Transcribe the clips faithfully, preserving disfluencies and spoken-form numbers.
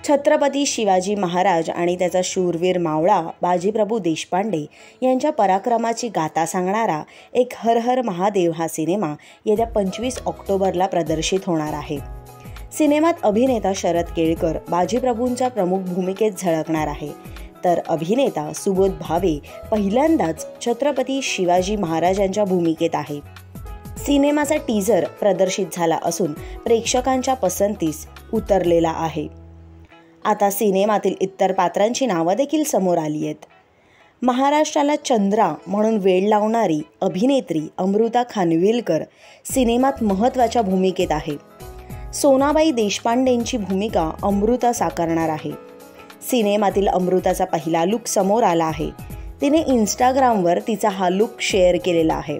छत्रपती शिवाजी महाराज आणि त्याचा शूरवीर मावळा बाजीप्रभू देशपांडे यांच्या पराक्रमाची गाथा सांगणारा एक हर हर महादेव हा सिनेमा येत्या पंचवीस ऑक्टोबरला प्रदर्शित होणार आहे। सिनेमात अभिनेता शरद केळकर बाजीप्रभूंच्या प्रमुख भूमिकेत झळकणार आहे, तर अभिनेता सुबोध भावे पहिल्यांदाच छत्रपती शिवाजी महाराजांच्या भूमिकेत आहे। सिनेमाचा टीझर प्रदर्शित झाला असून प्रेक्षकांच्या पसंतीस उतरलेला आहे। आता सिनेमातील इतर पात्रांची नावं देखील समोर आली आहेत। महाराष्ट्राला चंद्रा म्हणून वेड लावणारी अभिनेत्री अमृता खानविलकर सिनेमात महत्त्वाच्या भूमिकेत आहे। सोनाबाई देशपांडेंची भूमिका अमृता साकारणार आहे। सिनेमातील अमृताचा पहिला लुक समोर आला आहे। तिने इंस्टाग्रामवर तिचा हा लुक शेअर केलेला आहे।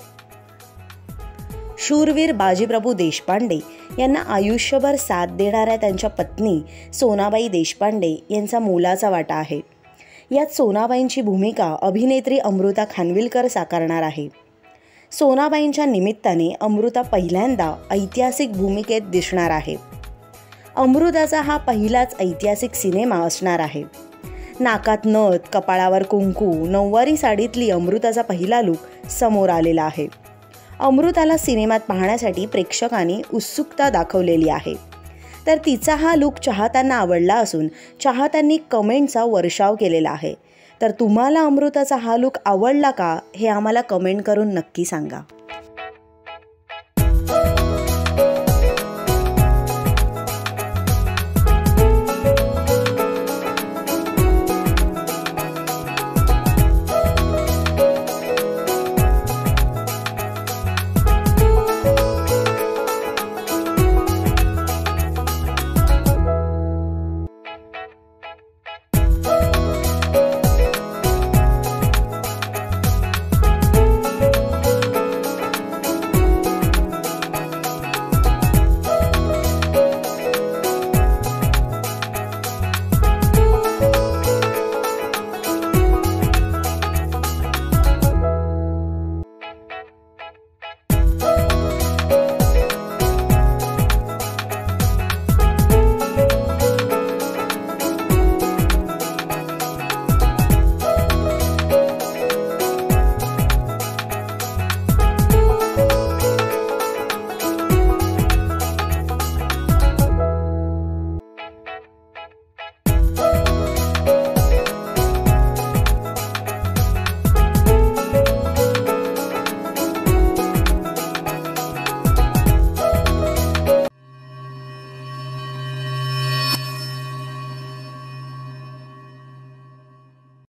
शूरवीर बाजीप्रभू देशपांडे यांना आयुष्यभर साथ देणाऱ्या त्यांच्या पत्नी सोनाबाई देशपांडे यांचा मोलाचा वाटा आहे। यात सोनाबाईंची भूमिका अभिनेत्री अमृता खानविलकर साकारणार आहे। सोनाबाईंच्या निमित्ताने अमृता पहिल्यांदा ऐतिहासिक भूमिकेत दिसणार आहे। अमृताचा हा पहिलाच ऐतिहासिक सिनेमा असणार आहे। नाकात नथ, कपाळावर कुंकू, नऊवारी साडीतली अमृताचा पहिला लुक समोर आलेला आहे। अमृताला सिनेमात पाहण्यासाठी प्रेक्षकांनी उत्सुकता दाखवलेली आहे, तर तिचा हा लुक चाहत्यांना आवडला असून चाहत्यांनी कमेंटचा वर्षाव केलेला आहे। तर तुम्हाला अमृताचा हा लुक आवडला का हे आम्हाला कमेंट करून नक्की सांगा।